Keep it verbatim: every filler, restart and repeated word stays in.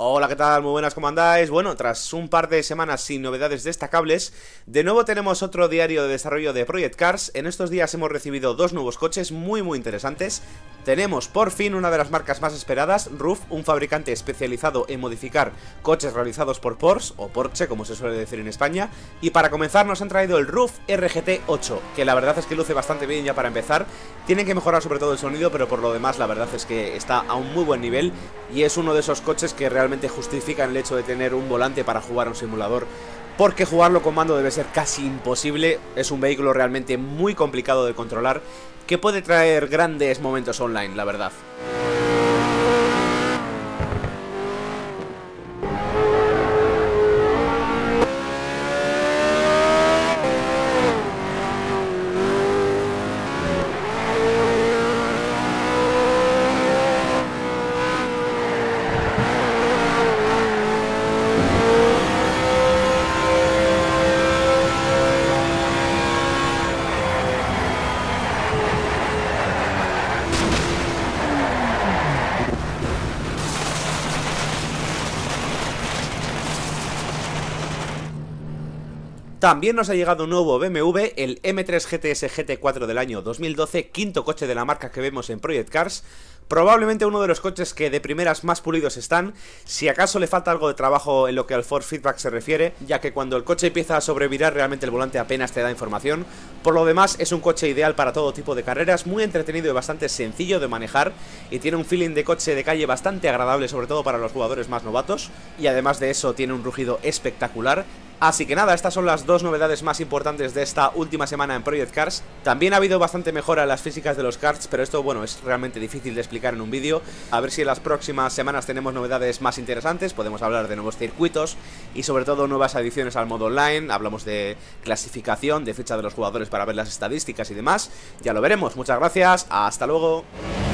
Hola, ¿qué tal? Muy buenas, ¿cómo andáis? Bueno, tras un par de semanas sin novedades destacables, de nuevo tenemos otro diario de desarrollo de Project Cars. En estos días hemos recibido dos nuevos coches muy muy interesantes. Tenemos por fin una de las marcas más esperadas, Ruf, un fabricante especializado en modificar coches realizados por Porsche, o Porsche como se suele decir en España. Y para comenzar nos han traído el Ruf R G T ocho, que la verdad es que luce bastante bien ya para empezar. Tienen que mejorar sobre todo el sonido, pero por lo demás la verdad es que está a un muy buen nivel. Y es uno de esos coches que realmente justifican el hecho de tener un volante para jugar a un simulador, porque jugarlo con mando debe ser casi imposible. Es un vehículo realmente muy complicado de controlar, que puede traer grandes momentos online, la verdad. También nos ha llegado un nuevo B M W, el M tres G T S G T cuatro del año dos mil doce, quinto coche de la marca que vemos en Project Cars. Probablemente uno de los coches que de primeras más pulidos están, si acaso le falta algo de trabajo en lo que al force feedback se refiere, ya que cuando el coche empieza a sobrevirar realmente el volante apenas te da información. Por lo demás es un coche ideal para todo tipo de carreras, muy entretenido y bastante sencillo de manejar, y tiene un feeling de coche de calle bastante agradable, sobre todo para los jugadores más novatos, y además de eso tiene un rugido espectacular. Así que nada, estas son las dos novedades más importantes de esta última semana en Project Cars. También ha habido bastante mejora en las físicas de los karts, pero esto, bueno, es realmente difícil de explicar en un vídeo. A ver si en las próximas semanas tenemos novedades más interesantes, podemos hablar de nuevos circuitos y sobre todo nuevas adiciones al modo online. Hablamos de clasificación, de ficha de los jugadores para ver las estadísticas y demás. Ya lo veremos, muchas gracias, hasta luego.